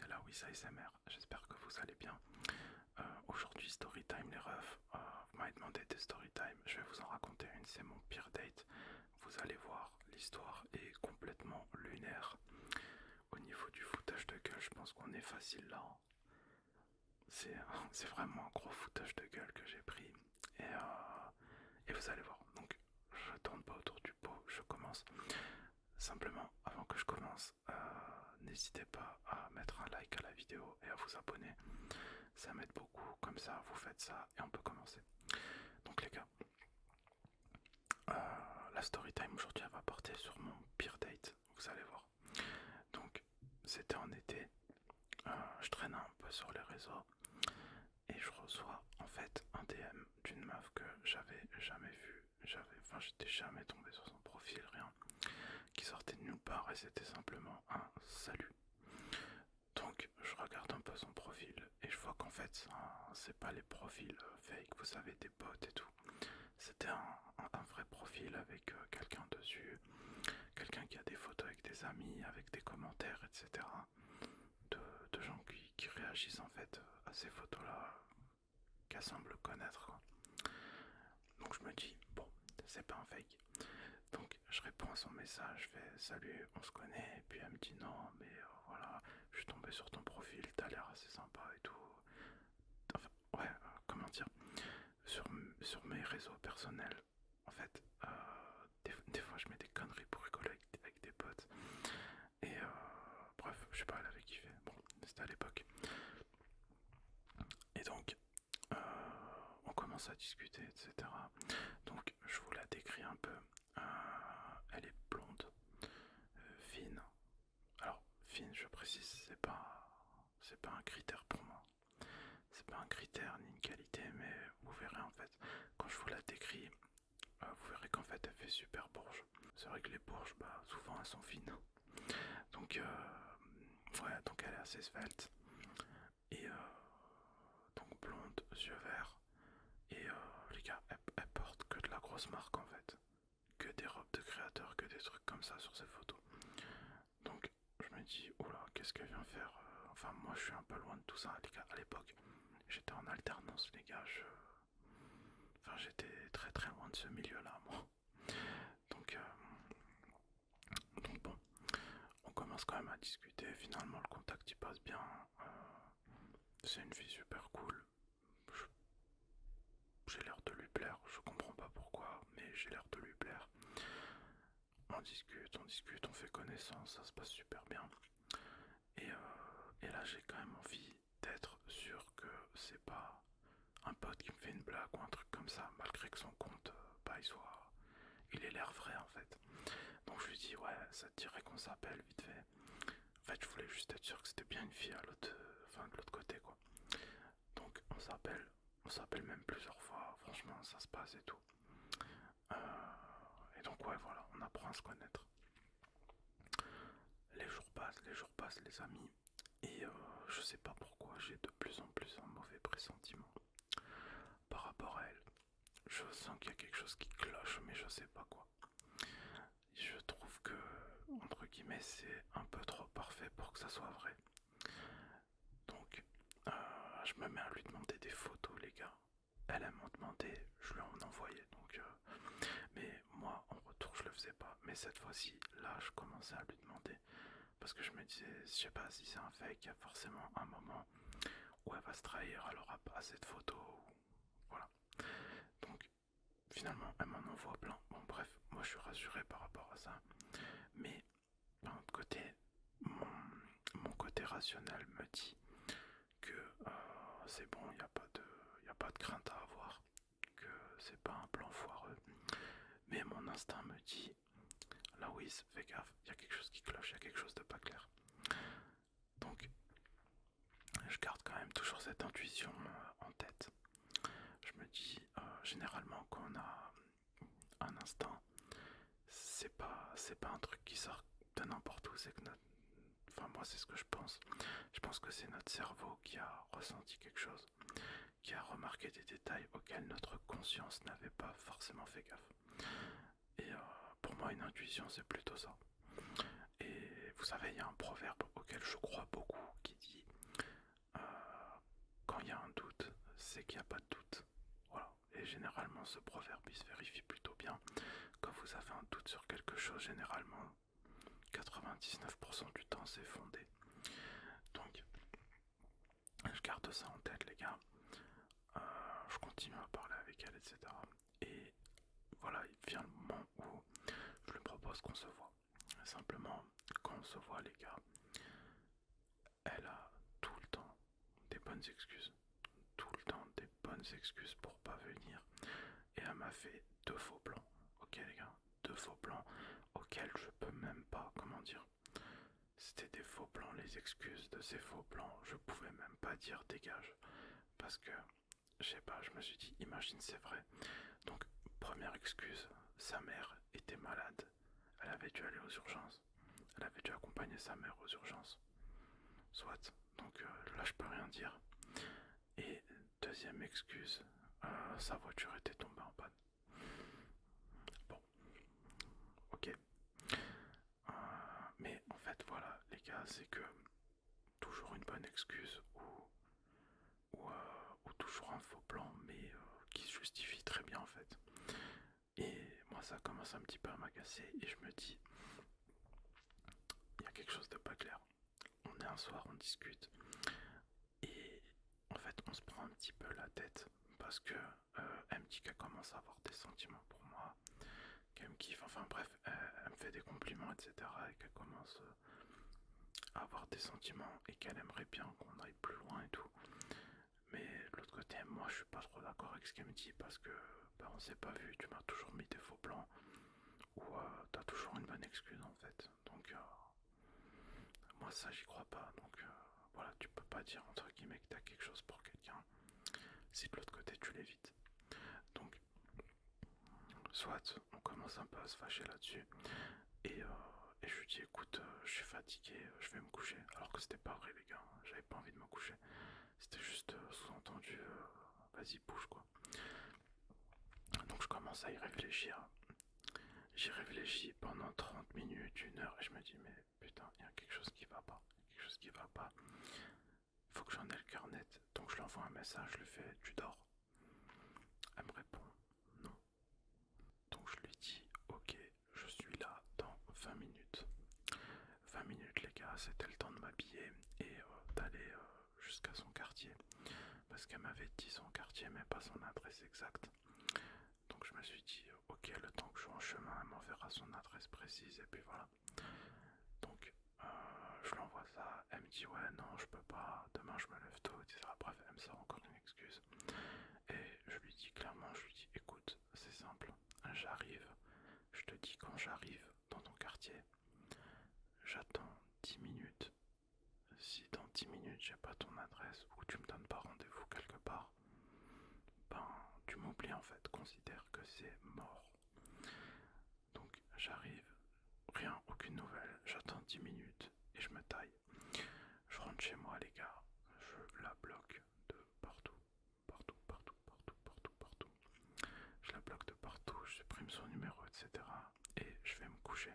c'est la Wiz ASMR, j'espère que vous allez bien. Aujourd'hui Storytime les refs, vous m'avez demandé des Storytime, je vais vous en raconter une, c'est mon pire date. Vous allez voir, l'histoire est complètement lunaire. Au niveau du foutage de gueule, je pense qu'on est facile là. C'est vraiment un gros foutage de gueule que j'ai pris. Et vous allez voir, donc je tourne pas autour du pot, je commence. Simplement, avant que je commence, n'hésitez pas à mettre un like à la vidéo et à vous abonner. Ça m'aide beaucoup, comme ça vous faites ça et on peut commencer. Donc les gars, la story time aujourd'hui elle va porter sur mon pire date, vous allez voir. Donc c'était en été, je traîne un peu sur les réseaux et je reçois en fait un DM d'une meuf que j'avais jamais vue, enfin j'étais jamais tombé sur son profil, rien, qui sortait de nulle part et c'était simplement un salut. Donc je regarde un peu son profil et je vois qu'en fait c'est pas les profils fake, vous savez, des bots et tout. C'était un vrai profil avec quelqu'un dessus, quelqu'un qui a des photos avec des amis, avec des commentaires, etc. De gens qui réagissent en fait à ces photos-là qu'elle semble connaître, quoi. Donc je me dis, bon, c'est pas un fake. Donc je réponds à son message, je fais salut, on se connaît, et puis elle me dit non, mais voilà, je suis tombé sur ton profil, t'as l'air assez sympa et tout. Enfin, ouais, comment dire, sur mes réseaux personnels, en fait, des fois je mets des conneries pour rigoler avec des potes. Et bref, je sais pas, elle avait kiffé. Bon, c'était à l'époque. Et donc, on commence à discuter, etc. Donc, je vous la décris un peu. Elle est blonde, fine. Alors, fine, je précise, c'est pas un critère pour moi. C'est pas un critère ni une qualité, mais vous verrez en fait. Quand je vous la décris, vous verrez qu'en fait, elle fait super bourge. C'est vrai que les bourges, bah, souvent, elles sont fines. Donc, ouais, donc elle est assez svelte. Et donc blonde, yeux verts. Et les gars, elle porte que de la grosse marque en fait. Que des robes de créateurs, que des trucs comme ça sur ses photos. Donc je me dis, oula, qu'est-ce qu'elle vient faire Enfin, moi je suis un peu loin de tout ça, les gars. À l'époque, j'étais en alternance, les gars. Enfin, j'étais très très loin de ce milieu-là, moi. Donc, donc bon, on commence quand même à discuter. Finalement, le contact il passe bien. C'est une fille super cool. J'ai l'air de lui plaire, je comprends pas pourquoi, mais j'ai l'air de lui plaire. On discute, on fait connaissance, ça se passe super bien. Et là j'ai quand même envie d'être sûr que c'est pas un pote qui me fait une blague ou un truc comme ça, malgré que son compte, bah, il ait l'air vrai en fait. Donc je lui dis ouais, ça te dirait qu'on s'appelle vite fait. En fait je voulais juste être sûr que c'était bien une fille à l'autre, enfin de l'autre côté quoi. Donc on s'appelle même plusieurs fois, franchement ça se passe et tout. Et donc ouais voilà, on apprend à se connaître. Les jours passent les amis. Et je sais pas pourquoi j'ai de plus en plus un mauvais pressentiment par rapport à elle. Je sens qu'il y a quelque chose qui cloche, mais je sais pas quoi. Je trouve que, entre guillemets, c'est un peu trop parfait pour que ça soit vrai. Donc, je me mets à lui demander des photos, les gars. Elle m'a demandé, je lui en envoyais. Donc, mais moi, en retour, je le faisais pas. Mais cette fois-ci, là, je commençais à lui demander. Parce que je me disais, je sais pas si c'est un fake, il y a forcément un moment où elle va se trahir, elle aura pas assez de photos. Voilà. Donc, finalement, elle m'en envoie plein. Bon, bref, moi je suis rassuré par rapport à ça. Mais, d'un autre côté, mon côté rationnel me dit que c'est bon, y a pas de crainte à avoir, que c'est pas un plan foireux. Mais mon instinct me dit, là oui, fais gaffe, il y a quelque chose qui cloche, il y a quelque chose de pas clair. Donc, je garde quand même toujours cette intuition en tête. Je me dis, généralement, quand on a un instinct, c'est pas un truc qui sort de n'importe où, c'est que notre. Enfin, moi, c'est ce que je pense. Je pense que c'est notre cerveau qui a ressenti quelque chose, qui a remarqué des détails auxquels notre conscience n'avait pas forcément fait gaffe. Et pour moi, une intuition, c'est plutôt ça. Et vous savez, il y a un proverbe auquel je crois beaucoup qui dit c'est qu'il n'y a pas de doute. Voilà. Et généralement, ce proverbe il se vérifie plutôt bien. Quand vous avez un doute sur quelque chose, généralement, 99% du temps, c'est fondé. Donc, je garde ça en tête, les gars. Je continue à parler avec elle, etc. Et voilà, il vient le moment où je lui propose qu'on se voit. Simplement, quand on se voit, les gars, elle a tout le temps des bonnes excuses. Tout le temps des bonnes excuses pour pas venir. Et elle m'a fait 2 faux plans. Ok, les gars, 2 faux plans auxquels je peux même pas, comment dire. C'était des faux plans, les excuses de ces faux plans. Je pouvais même pas dire dégage. Parce que, je sais pas, je me suis dit, imagine c'est vrai. Donc, première excuse, sa mère était malade. Elle avait dû aller aux urgences. Elle avait dû accompagner sa mère aux urgences. Soit. Donc là, je peux rien dire. Et deuxième excuse, sa voiture était tombée en panne. Bon, ok. Mais en fait, voilà, les gars, c'est que toujours une bonne excuse ou toujours un faux plan, mais qui se justifie très bien en fait. Et moi, ça commence un petit peu à m'agacer et je me dis, il y a quelque chose de pas clair. On est un soir, on discute et en fait, on se prend un petit peu la tête parce que elle me dit qu'elle commence à avoir des sentiments pour moi, qu'elle me kiffe, enfin bref, elle me fait des compliments, etc. et qu'elle commence à avoir des sentiments et qu'elle aimerait bien qu'on aille plus loin et tout. Mais de l'autre côté, moi je suis pas trop d'accord avec ce qu'elle me dit parce que bah, on s'est pas vu, tu m'as toujours mis des faux plans ou t'as toujours une bonne excuse en fait. Donc moi ça j'y crois pas. Donc voilà, tu peux pas dire entre guillemets que t'as quelque chose pour quelqu'un si de l'autre côté tu l'évites. Donc soit on commence un peu à se fâcher là-dessus et je lui dis écoute, je suis fatigué, je vais me coucher. Alors que c'était pas vrai les gars, j'avais pas envie de me coucher. C'était juste sous-entendu, vas-y bouge quoi. Donc je commence à y réfléchir. J'y réfléchis pendant 30 minutes, 1 heure et je me dis mais putain, il y a quelque chose qui va pas. Quelque chose qui va pas. Faut que j'en ai le cœur net. Donc je lui envoie un message, je lui fais tu dors. Elle me répond non. Donc je lui dis ok, je suis là dans 20 minutes. 20 minutes les gars, c'était le temps de m'habiller et d'aller jusqu'à son quartier. Parce qu'elle m'avait dit son quartier mais pas son adresse exacte. Donc je me suis dit ok, le temps que je suis en chemin, elle m'enverra son adresse précise et puis voilà. Donc je lui envoie ça, elle me dit ouais non je peux pas, demain je me lève tôt, etc. Bref, elle me sort encore une excuse. Et je lui dis clairement, je lui dis écoute, c'est simple, j'arrive, je te dis quand j'arrive dans ton quartier, j'attends 10 minutes. Si dans 10 minutes j'ai pas ton adresse ou tu me donnes pas rendez-vous quelque part, ben tu m'oublies en fait, considère que c'est mort. Donc j'arrive, rien, aucune nouvelle, j'attends 10 minutes et je me taille. Je rentre chez moi les gars, je la bloque de partout, partout, partout, partout, partout, partout. Je la bloque de partout, je supprime son numéro, etc. Et je vais me coucher.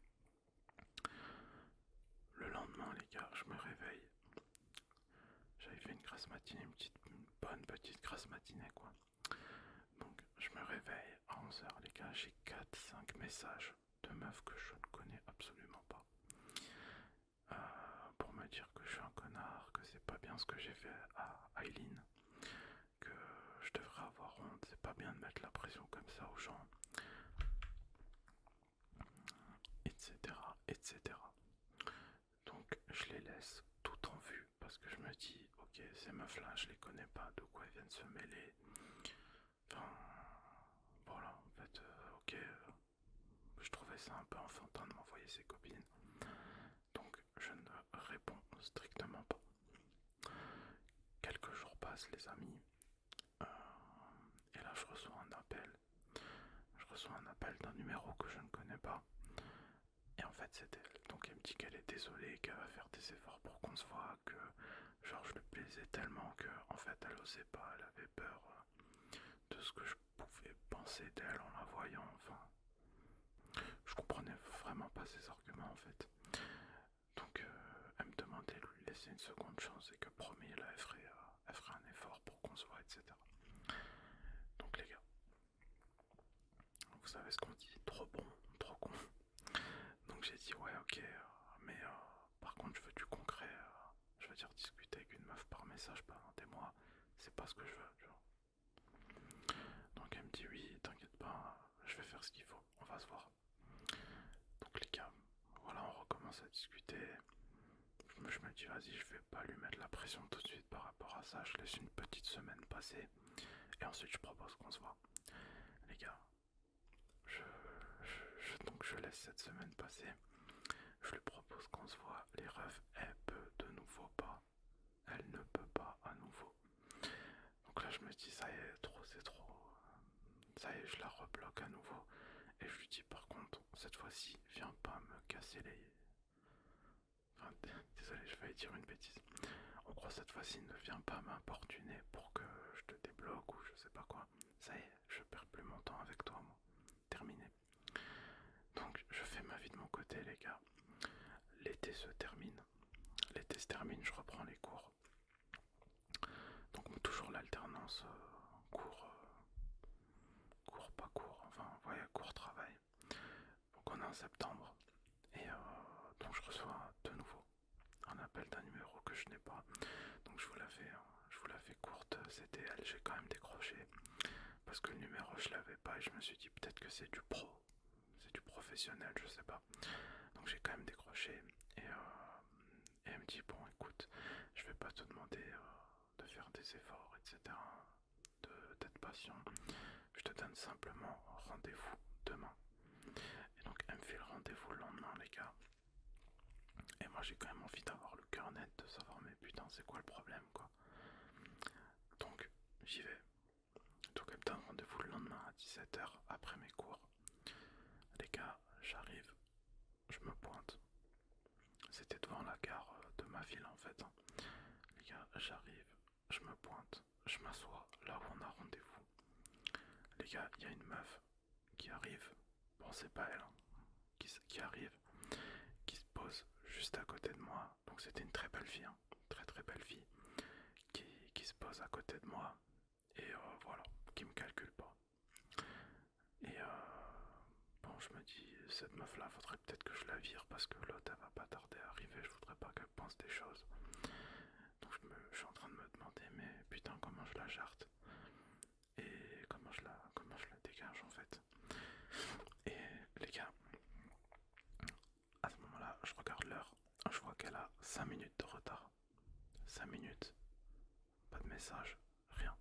Le lendemain les gars, je me réveille. J'avais fait une grasse matinée, une bonne petite grasse matinée quoi. Donc je me réveille à 11 h les gars, j'ai 4-5 messages de meufs que je ne connais absolument pas. Pour me dire que je suis un connard, que c'est pas bien ce que j'ai fait à Eileen, que je devrais avoir honte, c'est pas bien de mettre la pression comme ça aux gens, etc. etc. Donc je les laisse tout en vue parce que je me dis ok ces meufs là je les connais pas, de quoi elles viennent se mêler. Enfin voilà en fait ok je trouvais ça un peu enfantin de m'envoyer ses copines. Donc je ne réponds strictement pas. Quelques jours passent les amis. Et là je reçois un appel. Je reçois un appel d'un numéro que je ne connais pas. Et en fait c'est elle. Donc elle me dit qu'elle est désolée, qu'elle va faire des efforts pour qu'on se voit, que genre je lui plaisais tellement que en fait elle osait pas, elle avait peur de ce que je pouvais penser d'elle en la voyant. Enfin, je comprenais vraiment pas ses arguments en fait. Donc elle me demandait de lui laisser une seconde chance et que promis là elle ferait un effort pour qu'on se voit, etc. savez ce qu'on dit, trop bon, trop con. Donc j'ai dit ouais ok, mais par contre je veux du concret, je veux dire discuter avec une meuf par message pendant des mois, c'est pas ce que je veux, tu vois. Donc elle me dit oui, t'inquiète pas, je vais faire ce qu'il faut, on va se voir. Donc les gars, voilà, on recommence à discuter. Je me dis vas-y, je vais pas lui mettre la pression tout de suite par rapport à ça, je laisse une petite semaine passer et ensuite je propose qu'on se voit. Les gars, donc je laisse cette semaine passer, je lui propose qu'on se voit, les refs, elle peut de nouveau pas, elle ne peut pas à nouveau. Donc là je me dis ça y est, trop c'est trop, ça y est, je la rebloque à nouveau et je lui dis par contre cette fois-ci viens pas me casser les... Enfin, désolé, je vais dire une bêtise. En gros cette fois-ci ne viens pas m'importuner pour que je te débloque ou je sais pas quoi. Ça y est, je perds plus mon temps avec toi moi. Terminé. Donc je fais ma vie de mon côté les gars. L'été se termine. L'été se termine, je reprends les cours. Donc toujours l'alternance cours pas cours, enfin ouais cours travail. Donc on est en septembre et donc je reçois de nouveau un appel d'un numéro que je n'ai pas. Donc je vous la fais courte, c'était elle, j'ai quand même décroché parce que le numéro je l'avais pas et je me suis dit peut-être que c'est du pro, c'est du professionnel, je sais pas. Donc j'ai quand même décroché et elle me dit bon écoute, je vais pas te demander de faire des efforts, etc. D'être patient. Je te donne simplement rendez-vous demain. Et donc elle me fait le rendez-vous le lendemain les gars. Et moi j'ai quand même envie d'avoir le cœur net, de savoir mais putain c'est quoi le problème quoi. Donc j'y vais. Donc elle me donne rendez-vous le lendemain à 17 h après mes cours. Les gars, j'arrive, je me pointe. C'était devant la gare de ma ville en fait. Les gars, j'arrive, je me pointe, je m'assois là où on a rendez-vous. Les gars, il y a une meuf qui arrive. Bon, c'est pas elle, hein, qui arrive, qui se pose juste à côté de moi. Donc c'était une très belle fille, hein, très très belle fille, qui se pose à côté de moi et voilà, qui me calcule pas. Et bon, je me dis, cette meuf là, faudrait peut-être que je la vire parce que l'autre elle va pas tarder à arriver, je voudrais pas qu'elle pense des choses. Donc je suis en train de me demander, mais putain, comment je la jarte et comment je la dégage en fait. Et les gars, à ce moment-là, je regarde l'heure, je vois qu'elle a 5 minutes de retard. 5 minutes, pas de message, rien.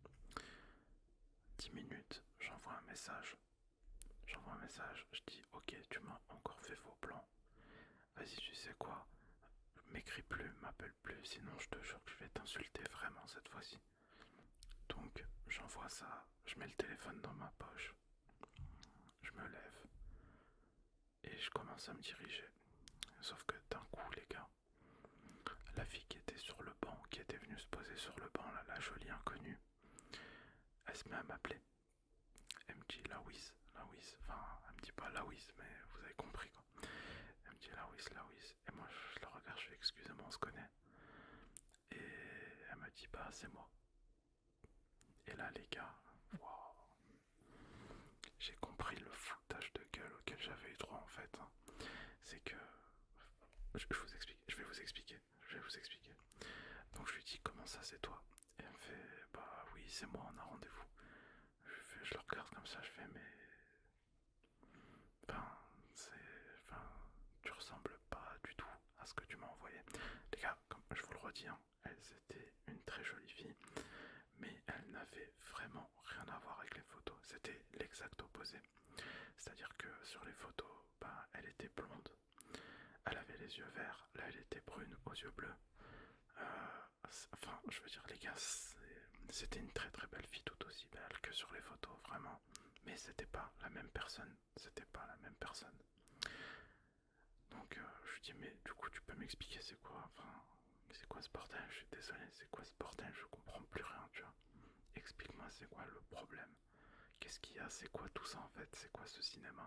10 minutes, j'envoie un message. Je dis ok, tu m'as encore fait faux plan. Vas-y, tu sais quoi? M'écris plus, m'appelle plus, sinon je te jure que je vais t'insulter vraiment cette fois-ci. Donc j'envoie ça, je mets le téléphone dans ma poche, je me lève et je commence à me diriger. Sauf que d'un coup les gars, la fille qui était sur le banc, qui était venue se poser sur le banc, là, la jolie inconnue, elle se met à m'appeler. Elle me dit Lawis, enfin elle me dit pas Lawis mais vous avez compris quoi. Elle me dit Lawis, et moi je la regarde, je fais excusez-moi on se connaît. Et elle me dit bah c'est moi. Et là les gars, wow, j'ai compris le foutage de gueule auquel j'avais eu droit en fait. C'est que je vous explique, je vais vous expliquer. Donc je lui dis comment ça c'est toi? Et elle me fait bah oui c'est moi, on a rendez-vous. Je le regarde comme ça, je fais mais enfin enfin tu ressembles pas du tout à ce que tu m'as envoyé. Les gars, comme je vous le redis, hein, elle c'était une très jolie fille, mais elle n'avait vraiment rien à voir avec les photos. C'était l'exact opposé. C'est-à-dire que sur les photos, bah, elle était blonde, elle avait les yeux verts, là elle était brune aux yeux bleus. Enfin, je veux dire les gars, c'était une très très belle fille, tout aussi belle que sur les photos, vraiment. Mais c'était pas la même personne, c'était pas la même personne. Donc je lui dis mais du coup tu peux m'expliquer c'est quoi, enfin c'est quoi ce bordel, je suis désolé, c'est quoi ce bordel, je comprends plus rien tu vois. Explique-moi c'est quoi le problème, qu'est-ce qu'il y a, c'est quoi tout ça en fait, c'est quoi ce cinéma.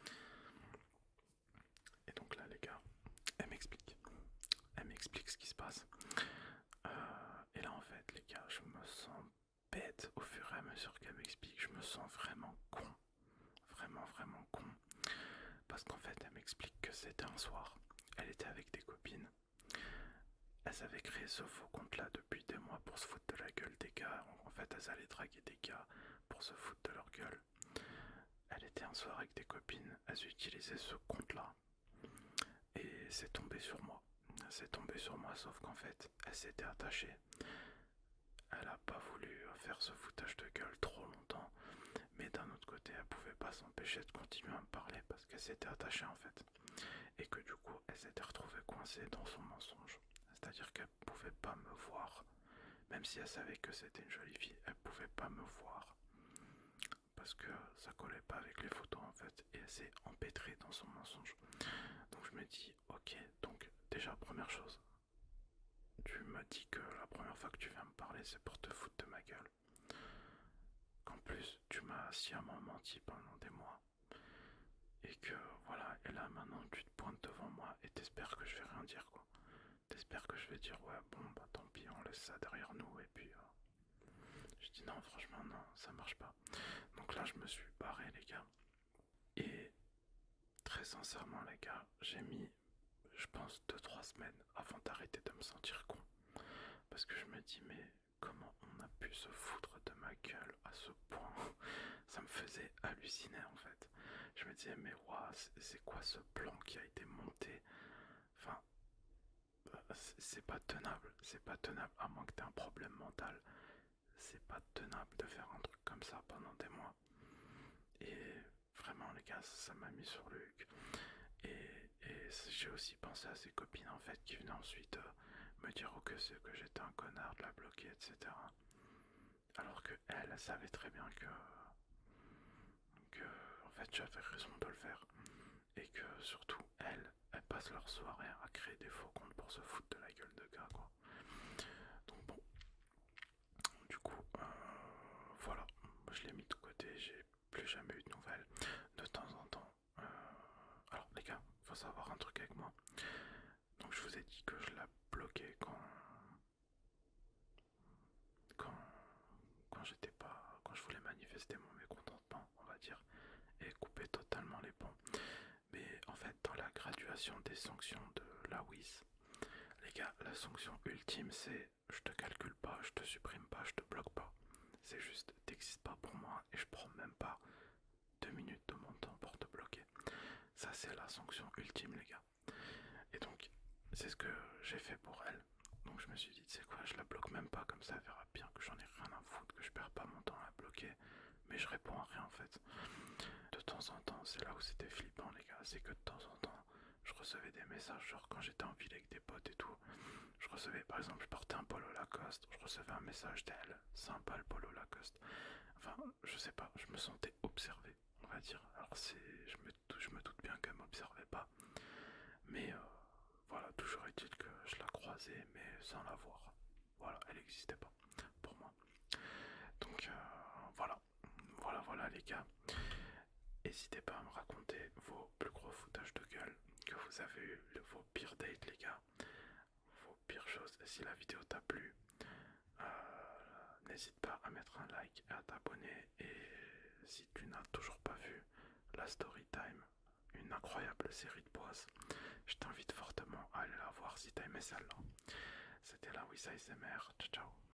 Et donc là les gars, elle m'explique ce qui se passe. Et là en fait les gars, je me sens bête au fur et à mesure qu'elle m'explique, je me sens vraiment con, vraiment un soir, elle était avec des copines. Elles avaient créé ce faux compte-là depuis des mois pour se foutre de la gueule des gars. En fait, elles allaient draguer des gars pour se foutre de leur gueule. Elle était un soir avec des copines, elles utilisaient ce compte-là. Et c'est tombé sur moi. C'est tombé sur moi, sauf qu'en fait, elle s'était attachée. Elle a pas voulu faire ce foutage de gueule trop longtemps. Mais d'un autre côté, elle pouvait pas s'empêcher de continuer à me parler parce qu'elle s'était attachée en fait. Et que du coup, elle s'était retrouvée coincée dans son mensonge. C'est-à-dire qu'elle pouvait pas me voir. Même si elle savait que c'était une jolie fille, elle pouvait pas me voir. Parce que ça collait pas avec les photos en fait. Et elle s'est empêtrée dans son mensonge. Donc je me dis, ok, donc déjà première chose. Tu m'as dit que la première fois que tu viens me parler, c'est pour te foutre de ma gueule. Qu'en plus, tu m'as sciemment menti pendant des mois. Et que voilà, et là maintenant tu te pointes devant moi et t'espères que je vais rien dire quoi. T'espères que je vais dire ouais bon bah tant pis on laisse ça derrière nous et puis je dis non franchement non ça marche pas. Donc là je me suis barré les gars. Et très sincèrement les gars j'ai mis je pense 2-3 semaines avant d'arrêter de me sentir con. Parce que je me dis mais comment on a pu se foutre de ma gueule à ce point. Ça me faisait halluciner en fait. Je me disais mais waouh c'est quoi ce plan qui a été monté. Enfin c'est pas tenable. C'est pas tenable à moins que t'aies un problème mental. C'est pas tenable de faire un truc comme ça pendant des mois. Et vraiment les gars ça m'a mis sur le huc. Et j'ai aussi pensé à ses copines en fait qui venaient ensuite me dire oh, que j'étais un connard de la bloquer etc. Alors que elle savait très bien que en fait j'avais raison de le faire. Et que surtout elles passent leur soirée à créer des faux comptes pour se foutre de la gueule de gars quoi. Donc bon, du coup voilà, je l'ai mis de côté, j'ai plus jamais eu de nouvelles. De temps en temps, alors les gars, faut savoir un truc avec moi. Donc je vous ai dit que je la bloquais quand, quand je voulais manifester mon mécontentement, on va dire, et couper totalement les ponts. Mais en fait, dans la graduation des sanctions de la WIS, les gars, la sanction ultime c'est je te calcule pas, je te supprime pas, je te bloque pas. C'est juste, t'existes pas pour moi et je prends même pas 2 minutes de mon temps pour te bloquer. Ça c'est la sanction ultime les gars. Et donc, c'est ce que j'ai fait pour elle. Donc je me suis dit, tu sais quoi, je la bloque même pas, comme ça elle verra bien que j'en ai rien à foutre, que je perds pas mon temps à la bloquer. Mais je réponds à rien en fait. De temps en temps, c'est là où c'était flippant les gars, c'est que de temps en temps, je recevais des messages, genre quand j'étais en ville avec des potes et tout, je recevais par exemple, je portais un polo Lacoste, je recevais un message d'elle, sympa le polo Lacoste. Enfin, je sais pas, je me sentais observé, on va dire. Alors je me doute bien qu'elle m'observait pas, mais voilà, toujours est-il que je la croisais, mais sans la voir. Voilà, elle n'existait pas pour moi. Donc voilà, voilà les gars. N'hésitez pas à me raconter vos plus gros foutages de gueule que vous avez eu, vos pires dates les gars, vos pires choses. Et si la vidéo t'a plu, n'hésite pas à mettre un like et à t'abonner. Et si tu n'as toujours pas vu la story time, une incroyable série de boss, je t'invite fortement à aller la voir si t'as aimé celle-là. C'était la Wissa ASMR, ciao ciao.